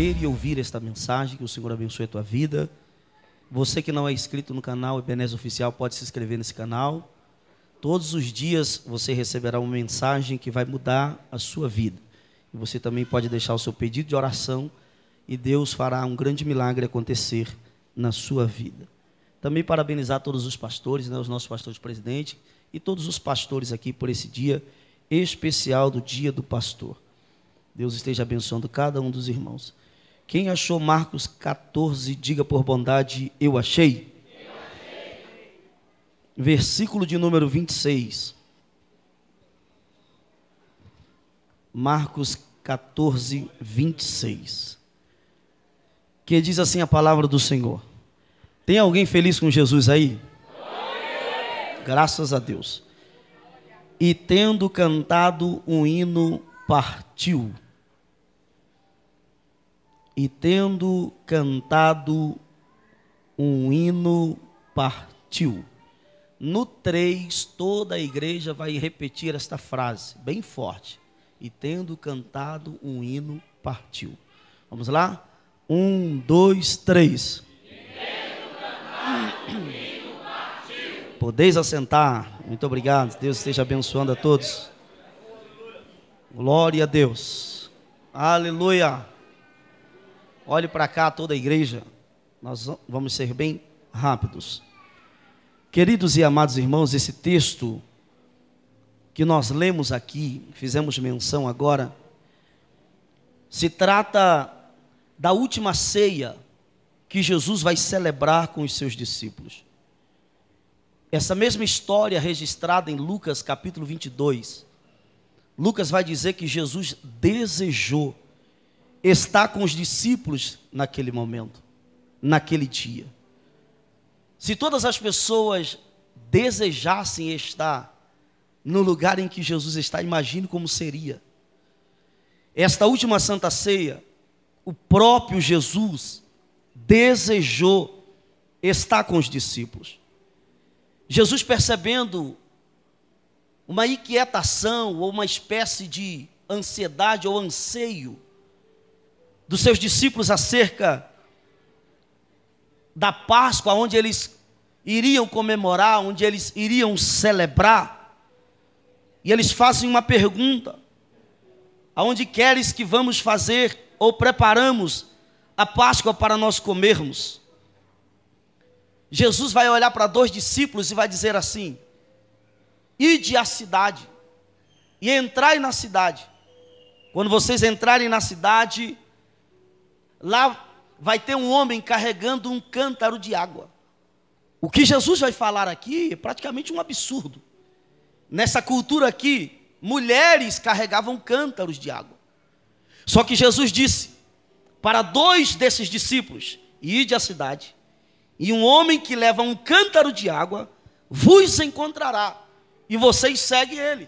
ver e ouvir esta mensagem. Que o Senhor abençoe a tua vida. Você que não é inscrito no canal Ebenezer Oficial, pode se inscrever nesse canal. Todos os dias você receberá uma mensagem que vai mudar a sua vida. E você também pode deixar o seu pedido de oração e Deus fará um grande milagre acontecer na sua vida. Também parabenizar todos os pastores, os nossos pastores presidentes e todos os pastores aqui por esse dia especial do Dia do Pastor. Deus esteja abençoando cada um dos irmãos. Quem achou Marcos 14, diga por bondade, eu achei. Versículo de número 26. Marcos 14, 26. Que diz assim a palavra do Senhor. Tem alguém feliz com Jesus aí? Graças a Deus. E tendo cantado um hino, partiu. E tendo cantado um hino, partiu. No 3, toda a igreja vai repetir esta frase, bem forte. E tendo cantado um hino, partiu. Vamos lá? 1, 2, 3. Podeis assentar. Muito obrigado. Deus esteja abençoando a todos. Glória a Deus. Aleluia. Olhe para cá toda a igreja. Nós vamos ser bem rápidos. Queridos e amados irmãos, esse texto que nós lemos aqui, fizemos menção agora, se trata da última ceia que Jesus vai celebrar com os seus discípulos. Essa mesma história registrada em Lucas capítulo 22. Lucas vai dizer que Jesus desejou estar com os discípulos naquele momento, naquele dia. Se todas as pessoas desejassem estar no lugar em que Jesus está, imagine como seria. Esta última Santa Ceia, o próprio Jesus desejou estar com os discípulos. Jesus, percebendo uma inquietação ou uma espécie de ansiedade ou anseio dos seus discípulos acerca da Páscoa, onde eles iriam comemorar, onde eles iriam celebrar, e eles fazem uma pergunta: aonde queres que vamos fazer ou preparamos a Páscoa para nós comermos? Jesus vai olhar para 2 discípulos e vai dizer assim: ide à cidade e entrai na cidade. Quando vocês entrarem na cidade, lá vai ter um homem carregando um cântaro de água. O que Jesus vai falar aqui é praticamente um absurdo. Nessa cultura aqui, mulheres carregavam cântaros de água. Só que Jesus disse para 2 desses discípulos: ide à cidade, e um homem que leva um cântaro de água vos encontrará, e vocês seguem ele.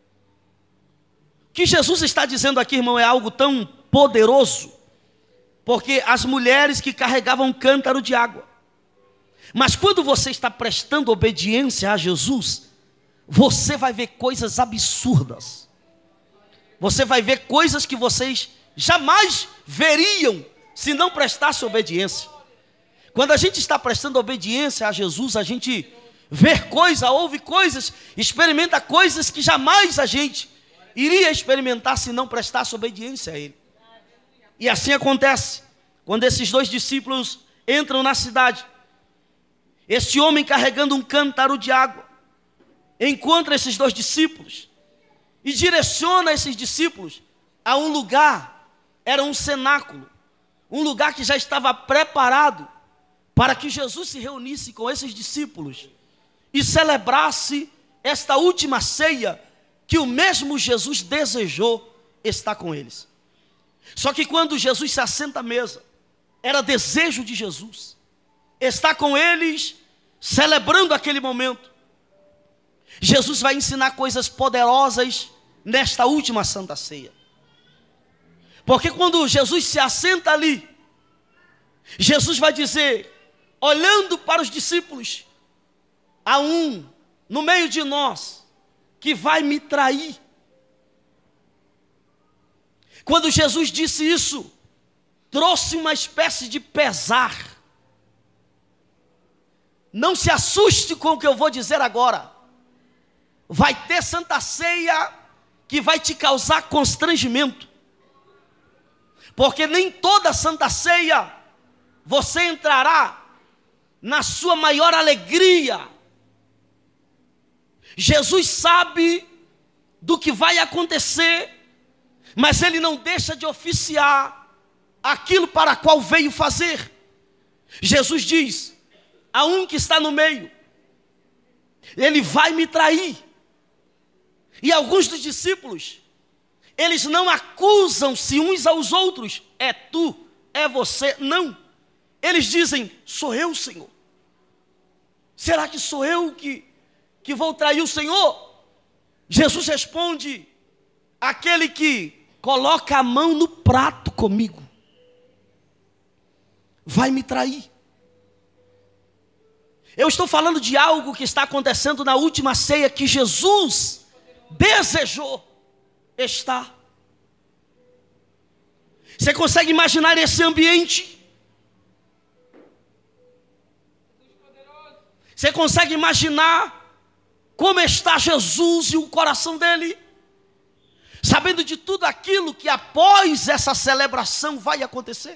O que Jesus está dizendo aqui, irmão, é algo tão poderoso, porque as mulheres que carregavam um cântaro de água. Mas quando você está prestando obediência a Jesus, você vai ver coisas absurdas. Você vai ver coisas que vocês jamais veriam se não prestasse obediência. Quando a gente está prestando obediência a Jesus, a gente vê coisas, ouve coisas, experimenta coisas que jamais a gente iria experimentar se não prestasse obediência a Ele. E assim acontece, quando esses 2 discípulos entram na cidade. Esse homem carregando um cântaro de água encontra esses 2 discípulos e direciona esses discípulos a um lugar, era um cenáculo, um lugar que já estava preparado para que Jesus se reunisse com esses discípulos e celebrasse esta última ceia que o mesmo Jesus desejou estar com eles. Só que quando Jesus se assenta à mesa, era desejo de Jesus estar com eles, celebrando aquele momento. Jesus vai ensinar coisas poderosas nesta última Santa Ceia. Porque quando Jesus se assenta ali, Jesus vai dizer, olhando para os discípulos: há um no meio de nós que vai me trair. Quando Jesus disse isso, trouxe uma espécie de pesar. Não se assuste com o que eu vou dizer agora. Vai ter Santa Ceia que vai te causar constrangimento. Porque nem toda Santa Ceia você entrará na sua maior alegria. Jesus sabe do que vai acontecer, mas Ele não deixa de oficiar aquilo para qual veio fazer. Jesus diz: há um que está no meio, ele vai me trair. E alguns dos discípulos, eles não acusam-se uns aos outros: é tu, é você, não. Eles dizem: sou eu, Senhor. Será que sou eu que vou trair o Senhor? Jesus responde: aquele que coloca a mão no prato comigo vai me trair. Eu estou falando de algo que está acontecendo na última ceia que Jesus desejou estar. Você consegue imaginar esse ambiente? Você consegue imaginar como está Jesus e o coração dele? Sabendo de tudo aquilo que após essa celebração vai acontecer.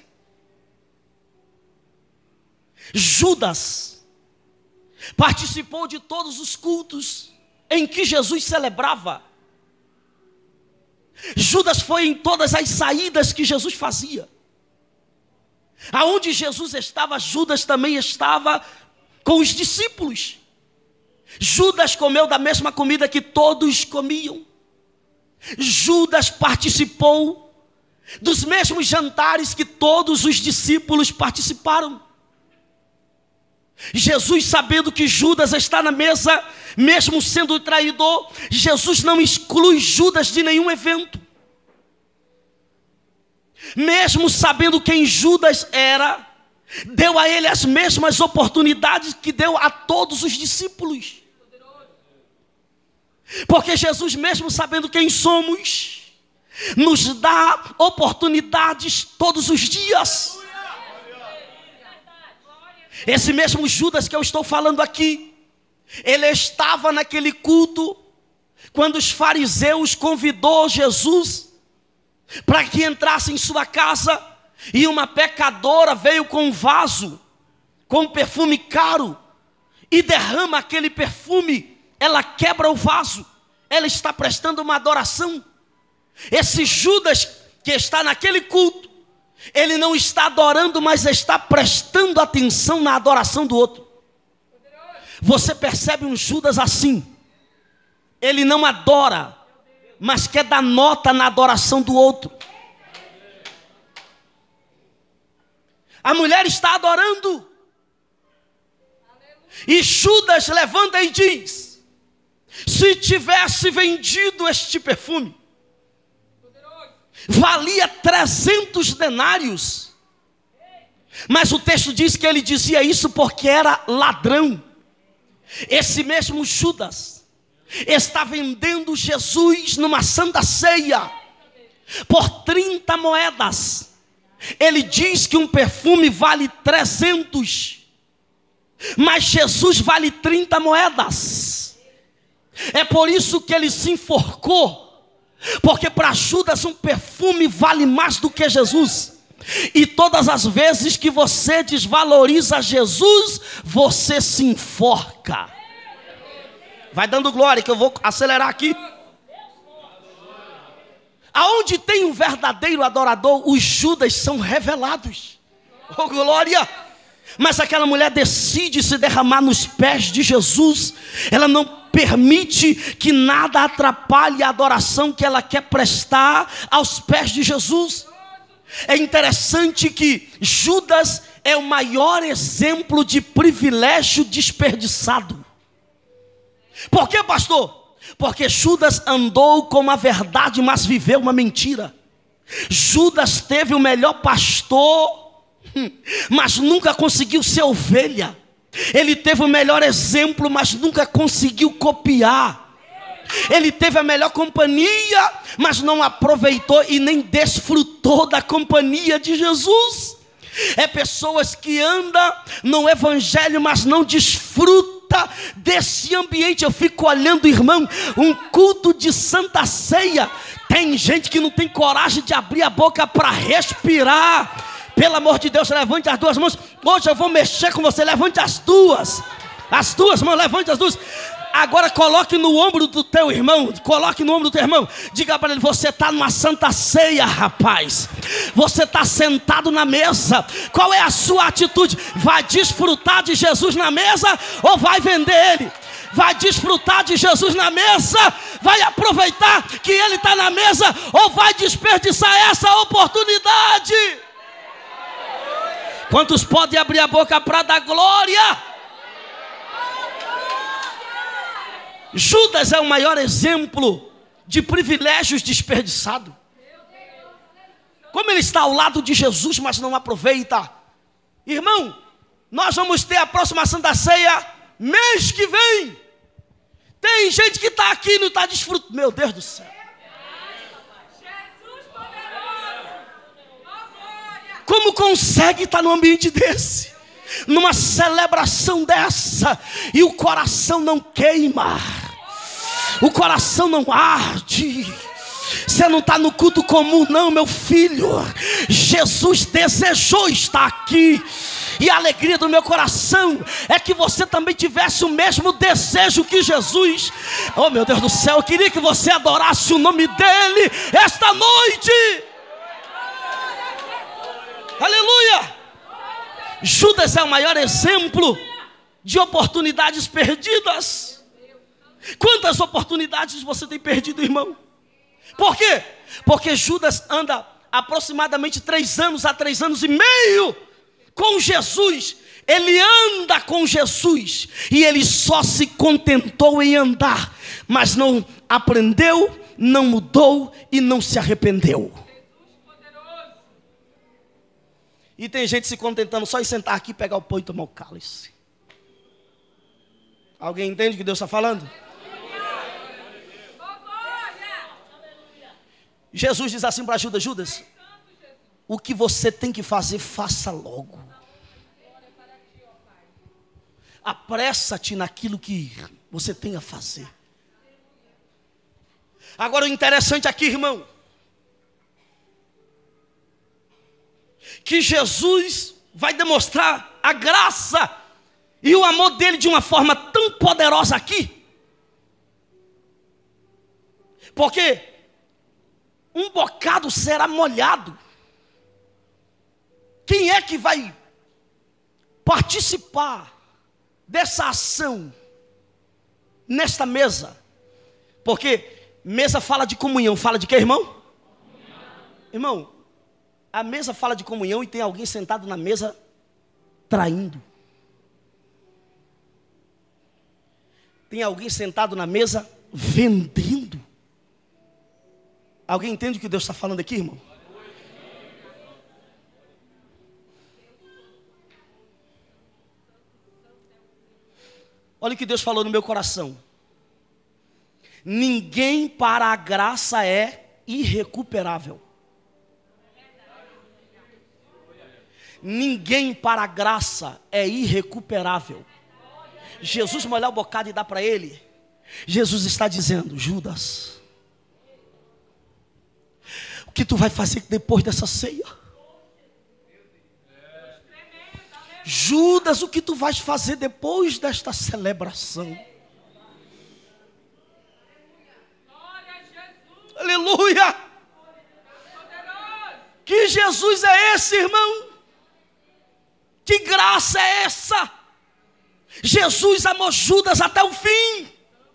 Judas participou de todos os cultos em que Jesus celebrava. Judas foi em todas as saídas que Jesus fazia. Aonde Jesus estava, Judas também estava com os discípulos. Judas comeu da mesma comida que todos comiam. Judas participou dos mesmos jantares que todos os discípulos participaram. Jesus, sabendo que Judas está na mesa, mesmo sendo traidor, Jesus não exclui Judas de nenhum evento. Mesmo sabendo quem Judas era, deu a ele as mesmas oportunidades que deu a todos os discípulos. Porque Jesus, mesmo sabendo quem somos, nos dá oportunidades todos os dias. Esse mesmo Judas que eu estou falando aqui, ele estava naquele culto quando os fariseus convidou Jesus para que entrasse em sua casa, e uma pecadora veio com um vaso com um perfume caro e derrama aquele perfume. Ela quebra o vaso, ela está prestando uma adoração. Esse Judas que está naquele culto, ele não está adorando, mas está prestando atenção na adoração do outro. Você percebe um Judas assim? Ele não adora, mas quer dar nota na adoração do outro. A mulher está adorando, e Judas levanta e diz: se tivesse vendido este perfume, valia 300 denários. Mas o texto diz que ele dizia isso porque era ladrão. Esse mesmo Judas está vendendo Jesus numa santa ceia por 30 moedas. Ele diz que um perfume vale 300, mas Jesus vale 30 moedas. É por isso que ele se enforcou. Porque para Judas um perfume vale mais do que Jesus. E todas as vezes que você desvaloriza Jesus, você se enforca. Vai dando glória que eu vou acelerar aqui. Aonde tem um verdadeiro adorador, os Judas são revelados. Oh glória! Mas aquela mulher decide se derramar nos pés de Jesus. Ela não permite que nada atrapalhe a adoração que ela quer prestar aos pés de Jesus. É interessante que Judas é o maior exemplo de privilégio desperdiçado. Por quê, pastor? Porque Judas andou com a verdade, mas viveu uma mentira. Judas teve o melhor pastor, mas nunca conseguiu ser ovelha. Ele teve o melhor exemplo, mas nunca conseguiu copiar. Ele teve a melhor companhia, mas não aproveitou e nem desfrutou da companhia de Jesus. É pessoas que andam no evangelho, mas não desfruta desse ambiente. Eu fico olhando, irmão, um culto de Santa Ceia. Tem gente que não tem coragem de abrir a boca para respirar. Pelo amor de Deus, levante as duas mãos. Hoje eu vou mexer com você. Levante as duas mãos, levante as duas. Agora coloque no ombro do teu irmão. Coloque no ombro do teu irmão. Diga para ele: você está numa Santa Ceia, rapaz. Você está sentado na mesa. Qual é a sua atitude? Vai desfrutar de Jesus na mesa ou vai vender ele? Vai desfrutar de Jesus na mesa? Vai aproveitar que ele está na mesa ou vai desperdiçar essa oportunidade? Quantos podem abrir a boca para dar glória? Judas é o maior exemplo de privilégios desperdiçados. Como ele está ao lado de Jesus, mas não aproveita. Irmão, nós vamos ter a próxima Santa Ceia mês que vem. Tem gente que está aqui e não está desfrutando. Meu Deus do céu. Como consegue estar num ambiente desse? Numa celebração dessa, e o coração não queima, o coração não arde. Você não está no culto comum não, meu filho. Jesus desejou estar aqui, e a alegria do meu coração é que você também tivesse o mesmo desejo que Jesus. Oh meu Deus do céu, eu queria que você adorasse o nome dele esta noite. Aleluia. Judas é o maior exemplo de oportunidades perdidas. Quantas oportunidades você tem perdido, irmão? Por quê? Porque Judas anda aproximadamente 3 anos a 3 anos e meio com Jesus. Ele anda com Jesus e ele só se contentou em andar, mas não aprendeu, não mudou e não se arrependeu. E tem gente se contentando só em sentar aqui, pegar o pão e tomar o cálice. Alguém entende o que Deus está falando? Jesus diz assim para Judas: Judas, o que você tem que fazer, faça logo. Apressa-te naquilo que você tem a fazer. Agora o interessante aqui, irmão, que Jesus vai demonstrar a graça e o amor dele de uma forma tão poderosa aqui, porque um bocado será molhado. Quem é que vai participar dessa ação nesta mesa? Porque mesa fala de comunhão. Fala de quê, irmão? Irmão, a mesa fala de comunhão e tem alguém sentado na mesa traindo. Tem alguém sentado na mesa vendendo. Alguém entende o que Deus está falando aqui, irmão? Olha o que Deus falou no meu coração. Ninguém para a graça é irrecuperável. Ninguém para a graça é irrecuperável. Jesus molhar o bocado e dar para ele. Jesus está dizendo: Judas, o que tu vai fazer depois dessa ceia? Judas, o que tu vais fazer depois desta celebração? Aleluia! Que Jesus é esse, irmão? Que graça é essa? Jesus amou Judas até o fim.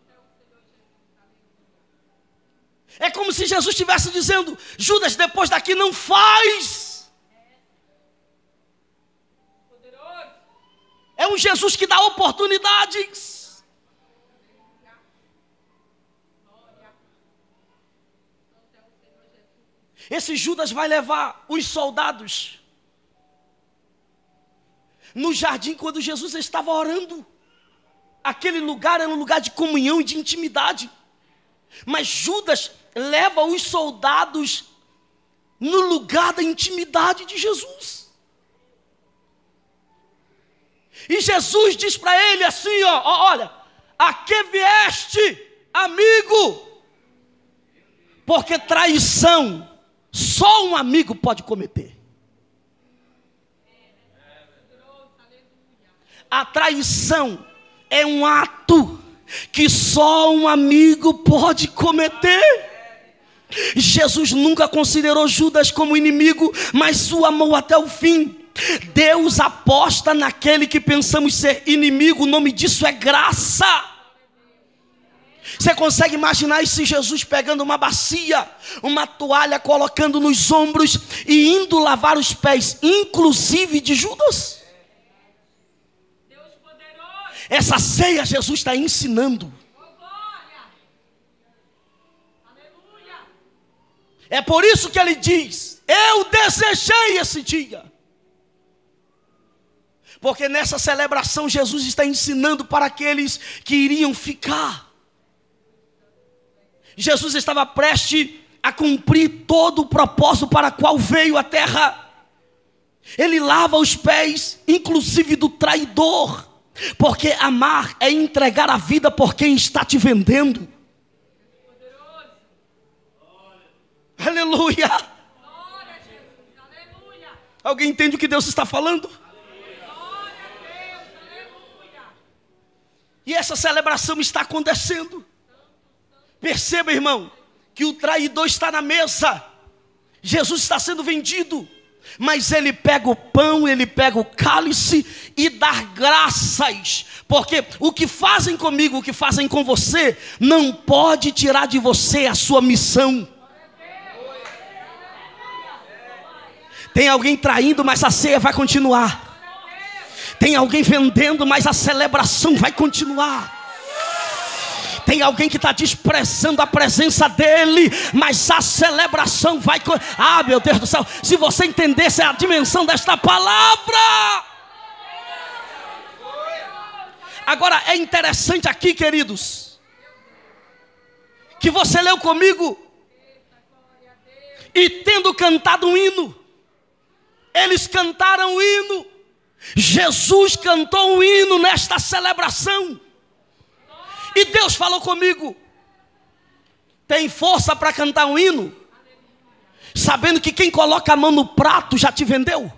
É como se Jesus estivesse dizendo: Judas, depois daqui não faz. É um Jesus que dá oportunidades. Esse Judas vai levar os soldados no jardim quando Jesus estava orando. Aquele lugar era um lugar de comunhão e de intimidade. Mas Judas leva os soldados no lugar da intimidade de Jesus. E Jesus diz para ele assim, olha, a que vieste, amigo? Porque traição só um amigo pode cometer. A traição é um ato que só um amigo pode cometer. Jesus nunca considerou Judas como inimigo, mas o amou até o fim. Deus aposta naquele que pensamos ser inimigo, o nome disso é graça. Você consegue imaginar esse Jesus pegando uma bacia, uma toalha, colocando nos ombros e indo lavar os pés, inclusive de Judas? Essa ceia Jesus está ensinando. É por isso que ele diz, eu desejei esse dia. Porque nessa celebração Jesus está ensinando para aqueles que iriam ficar. Jesus estava prestes a cumprir todo o propósito para o qual veio à terra. Ele lava os pés, inclusive do traidor. Porque amar é entregar a vida por quem está te vendendo. Aleluia. Alguém entende o que Deus está falando? E essa celebração está acontecendo. Perceba, irmão, que o traidor está na mesa. Jesus está sendo vendido. Mas ele pega o pão, ele pega o cálice e dá graças. Porque o que fazem comigo, o que fazem com você, não pode tirar de você a sua missão. Tem alguém traindo, mas a ceia vai continuar. Tem alguém vendendo, mas a celebração vai continuar. Tem alguém que está desprezando a presença dele, mas a celebração vai... Ah, meu Deus do céu, se você entendesse a dimensão desta palavra. Agora, é interessante aqui, queridos, que você leu comigo, e tendo cantado um hino, eles cantaram o hino. Jesus cantou um hino nesta celebração. E Deus falou comigo, tem força para cantar um hino, sabendo que quem coloca a mão no prato já te vendeu?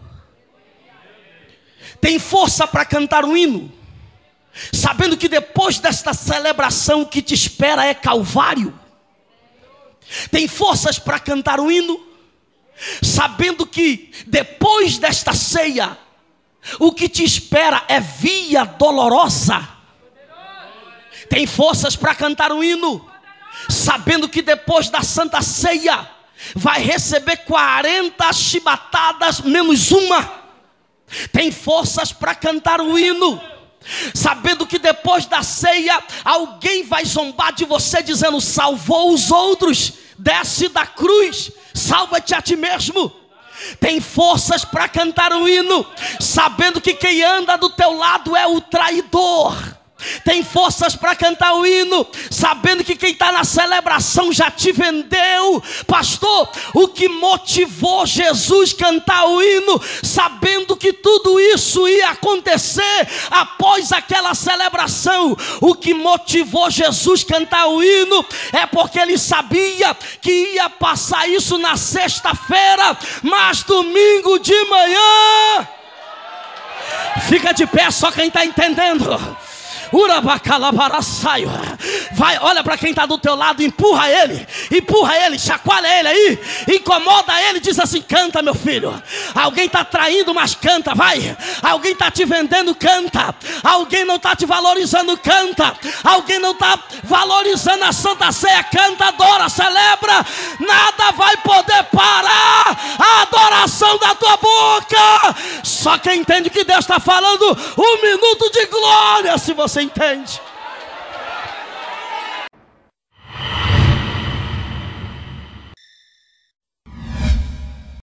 Tem força para cantar um hino, sabendo que depois desta celebração o que te espera é Calvário? Tem forças para cantar um hino, sabendo que depois desta ceia o que te espera é via dolorosa? Tem forças para cantar um hino, sabendo que depois da Santa Ceia vai receber 40 chibatadas menos uma. Tem forças para cantar um hino, sabendo que depois da ceia alguém vai zombar de você dizendo, salvou os outros, desce da cruz, salva-te a ti mesmo. Tem forças para cantar um hino, sabendo que quem anda do teu lado é o traidor. Tem forças para cantar o hino, sabendo que quem está na celebração já te vendeu. Pastor, o que motivou Jesus cantar o hino, sabendo que tudo isso ia acontecer após aquela celebração? O que motivou Jesus cantar o hino é porque ele sabia que ia passar isso na sexta-feira, mas domingo de manhã. Fica de pé só quem está entendendo. Vai, olha para quem está do teu lado, empurra ele, chacoalha ele aí, incomoda ele, diz assim, canta meu filho. Alguém está traindo, mas canta, vai. Alguém está te vendendo, canta. Alguém não está te valorizando, canta. Alguém não está valorizando a Santa Ceia, canta, adora, celebra. Nada vai poder parar a adoração da tua boca. Só quem entende que Deus está falando, 1 minuto de glória, se você entende.